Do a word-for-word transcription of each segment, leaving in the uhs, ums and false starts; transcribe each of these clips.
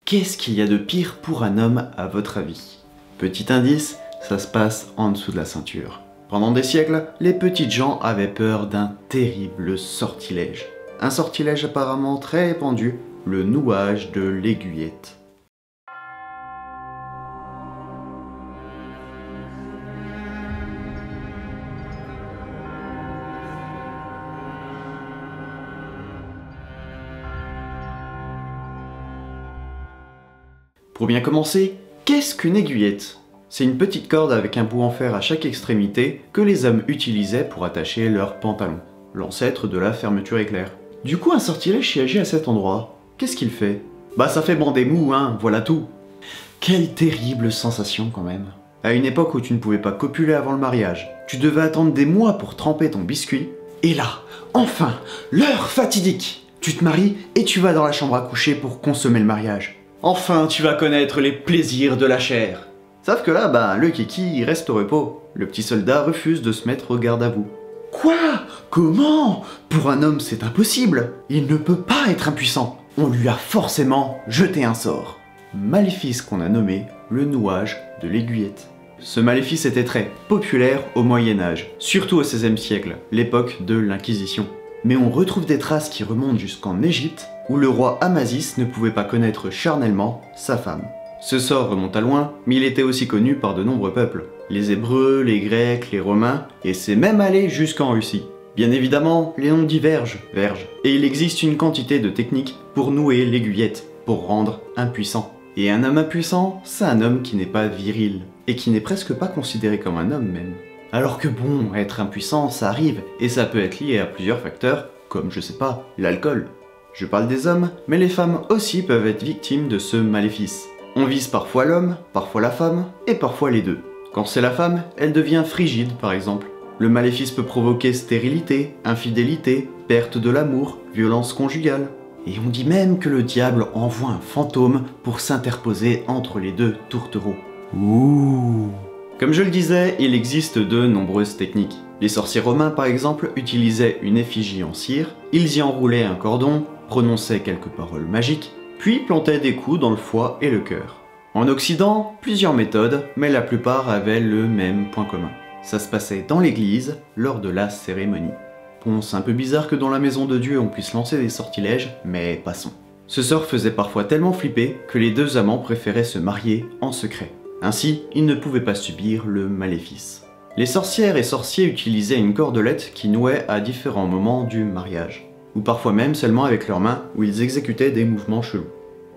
Qu'est-ce qu'il y a de pire pour un homme à votre avis? Petit indice, ça se passe en dessous de la ceinture. Pendant des siècles, les petites gens avaient peur d'un terrible sortilège. Un sortilège apparemment très répandu, le nouage de l'aiguillette. Pour bien commencer, qu'est-ce qu'une aiguillette? C'est une petite corde avec un bout en fer à chaque extrémité que les hommes utilisaient pour attacher leurs pantalons, l'ancêtre de la fermeture éclair. Du coup, un sortilège y agit à cet endroit. Qu'est-ce qu'il fait? Bah ça fait bander mou, hein, voilà tout. Quelle terrible sensation quand même. À une époque où tu ne pouvais pas copuler avant le mariage, tu devais attendre des mois pour tremper ton biscuit, et là, enfin, l'heure fatidique! Tu te maries et tu vas dans la chambre à coucher pour consommer le mariage. Enfin, tu vas connaître les plaisirs de la chair. Sauf que là, bah, le kiki reste au repos. Le petit soldat refuse de se mettre au garde à vous. Quoi? Comment? Pour un homme, c'est impossible. Il ne peut pas être impuissant. On lui a forcément jeté un sort. Maléfice qu'on a nommé le nouage de l'aiguillette. Ce maléfice était très populaire au Moyen-Âge, surtout au seizième siècle, l'époque de l'Inquisition. Mais on retrouve des traces qui remontent jusqu'en Égypte, où le roi Amasis ne pouvait pas connaître charnellement sa femme. Ce sort remonte à loin, mais il était aussi connu par de nombreux peuples. Les Hébreux, les Grecs, les Romains, et c'est même allé jusqu'en Russie. Bien évidemment, les noms divergent, vergent, et il existe une quantité de techniques pour nouer l'aiguillette, pour rendre impuissant. Et un homme impuissant, c'est un homme qui n'est pas viril, et qui n'est presque pas considéré comme un homme même. Alors que bon, être impuissant, ça arrive, et ça peut être lié à plusieurs facteurs, comme je sais pas, l'alcool. Je parle des hommes, mais les femmes aussi peuvent être victimes de ce maléfice. On vise parfois l'homme, parfois la femme, et parfois les deux. Quand c'est la femme, elle devient frigide par exemple. Le maléfice peut provoquer stérilité, infidélité, perte de l'amour, violence conjugale. Et on dit même que le diable envoie un fantôme pour s'interposer entre les deux tourtereaux. Ouh. Comme je le disais, il existe de nombreuses techniques. Les sorciers romains par exemple utilisaient une effigie en cire, ils y enroulaient un cordon, prononçaient quelques paroles magiques, puis plantaient des coups dans le foie et le cœur. En Occident, plusieurs méthodes, mais la plupart avaient le même point commun. Ça se passait dans l'église, lors de la cérémonie. Bon, c'est un peu bizarre que dans la maison de Dieu on puisse lancer des sortilèges, mais passons. Ce sort faisait parfois tellement flipper que les deux amants préféraient se marier en secret. Ainsi, ils ne pouvaient pas subir le maléfice. Les sorcières et sorciers utilisaient une cordelette qui nouait à différents moments du mariage, ou parfois même seulement avec leurs mains où ils exécutaient des mouvements chelous.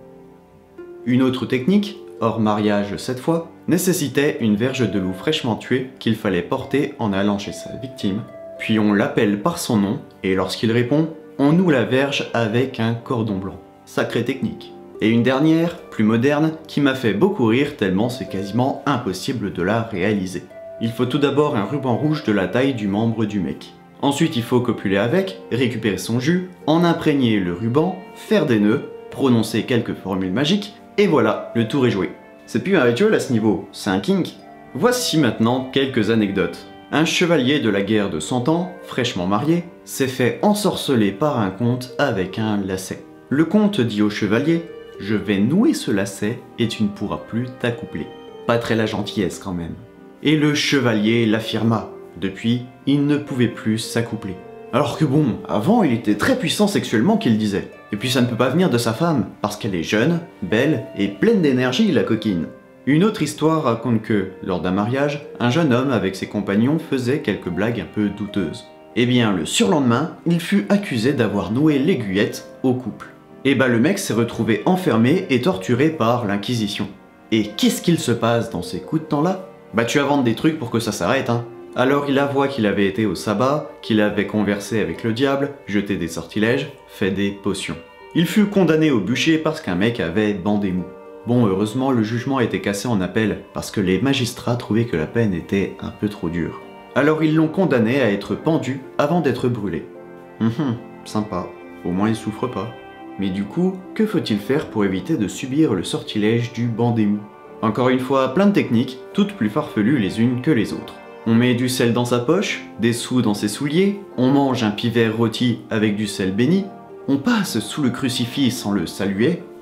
Une autre technique, hors mariage cette fois, nécessitait une verge de loup fraîchement tuée qu'il fallait porter en allant chez sa victime, puis on l'appelle par son nom, et lorsqu'il répond, on noue la verge avec un cordon blanc. Sacrée technique. Et une dernière, plus moderne, qui m'a fait beaucoup rire tellement c'est quasiment impossible de la réaliser. Il faut tout d'abord un ruban rouge de la taille du membre du mec. Ensuite il faut copuler avec, récupérer son jus, en imprégner le ruban, faire des nœuds, prononcer quelques formules magiques, et voilà, le tour est joué. C'est plus un rituel à ce niveau, c'est un kink. Voici maintenant quelques anecdotes. Un chevalier de la guerre de cent ans, fraîchement marié, s'est fait ensorceler par un comte avec un lacet. Le comte dit au chevalier: « Je vais nouer ce lacet et tu ne pourras plus t'accoupler. » Pas très la gentillesse quand même. Et le chevalier l'affirma. Depuis, il ne pouvait plus s'accoupler. Alors que bon, avant il était très puissant sexuellement qu'il disait. Et puis ça ne peut pas venir de sa femme, parce qu'elle est jeune, belle et pleine d'énergie la coquine. Une autre histoire raconte que, lors d'un mariage, un jeune homme avec ses compagnons faisait quelques blagues un peu douteuses. Et bien le surlendemain, il fut accusé d'avoir noué l'aiguillette au couple. Et bah le mec s'est retrouvé enfermé et torturé par l'Inquisition. Et qu'est-ce qu'il se passe dans ces coups de temps-là? Bah tu inventes des trucs pour que ça s'arrête, hein. Alors il avoua qu'il avait été au sabbat, qu'il avait conversé avec le diable, jeté des sortilèges, fait des potions. Il fut condamné au bûcher parce qu'un mec avait bandé mou. Bon, heureusement le jugement a été cassé en appel, parce que les magistrats trouvaient que la peine était un peu trop dure. Alors ils l'ont condamné à être pendu avant d'être brûlé. Hum, sympa, au moins il souffre pas. Mais du coup, que faut-il faire pour éviter de subir le sortilège du bandé mou? Encore une fois, plein de techniques, toutes plus farfelues les unes que les autres. On met du sel dans sa poche, des sous dans ses souliers, on mange un pivert rôti avec du sel béni, on passe sous le crucifix sans le saluer,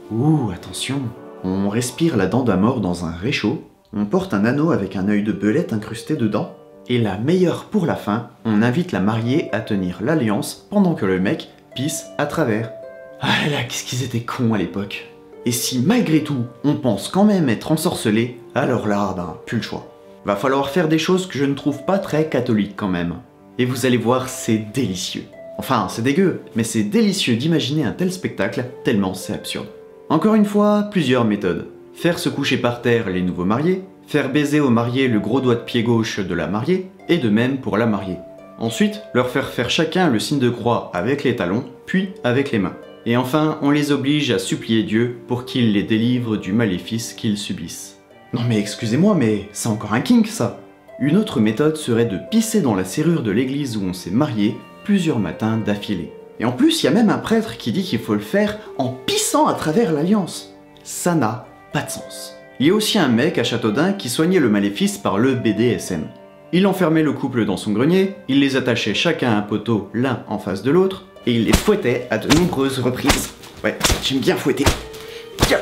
Ouh, attention. On respire la dent d'un mort dans un réchaud, on porte un anneau avec un œil de belette incrusté dedans, et la meilleure pour la fin, on invite la mariée à tenir l'alliance pendant que le mec pisse à travers. Ah là, qu'est-ce qu'ils étaient cons à l'époque. Et si malgré tout, on pense quand même être ensorcelé, alors là, ben, plus le choix. Va falloir faire des choses que je ne trouve pas très catholiques quand même. Et vous allez voir, c'est délicieux. Enfin, c'est dégueu, mais c'est délicieux d'imaginer un tel spectacle, tellement c'est absurde. Encore une fois, plusieurs méthodes. Faire se coucher par terre les nouveaux mariés, faire baiser au marié le gros doigt de pied gauche de la mariée, et de même pour la mariée. Ensuite, leur faire faire chacun le signe de croix avec les talons, puis avec les mains. Et enfin, on les oblige à supplier Dieu pour qu'il les délivre du maléfice qu'ils subissent. Non mais excusez-moi, mais c'est encore un kink ça. Une autre méthode serait de pisser dans la serrure de l'église où on s'est marié plusieurs matins d'affilée. Et en plus, il y a même un prêtre qui dit qu'il faut le faire en pissant à travers l'alliance. Ça n'a pas de sens. Il y a aussi un mec à Châteaudun qui soignait le maléfice par le B D S M. Il enfermait le couple dans son grenier, il les attachait chacun à un poteau l'un en face de l'autre, et il les fouettait à de nombreuses reprises. Ouais, j'aime bien fouetter. Tiens.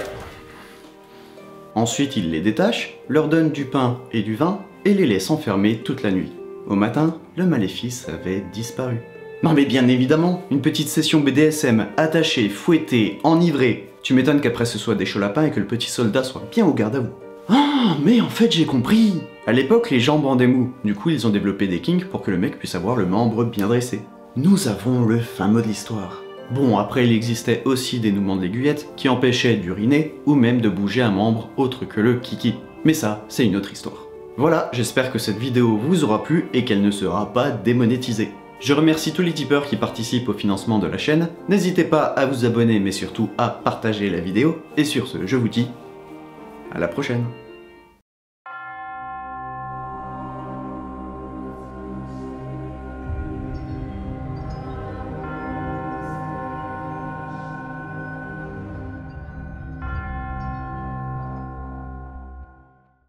Ensuite, il les détache, leur donne du pain et du vin, et les laisse enfermer toute la nuit. Au matin, le maléfice avait disparu. Non mais bien évidemment, une petite session B D S M, attachée, fouettée, enivrée. Tu m'étonnes qu'après ce soit des chauds lapins et que le petit soldat soit bien au garde à vous. Ah, mais en fait j'ai compris. À l'époque, les jambes rendaient mou, du coup ils ont développé des kinks pour que le mec puisse avoir le membre bien dressé. Nous avons le fin mot de l'histoire. Bon, après il existait aussi des nouements d'aiguillettes qui empêchaient d'uriner ou même de bouger un membre autre que le kiki. Mais ça, c'est une autre histoire. Voilà, j'espère que cette vidéo vous aura plu et qu'elle ne sera pas démonétisée. Je remercie tous les tipeurs qui participent au financement de la chaîne. N'hésitez pas à vous abonner mais surtout à partager la vidéo. Et sur ce, je vous dis à la prochaine.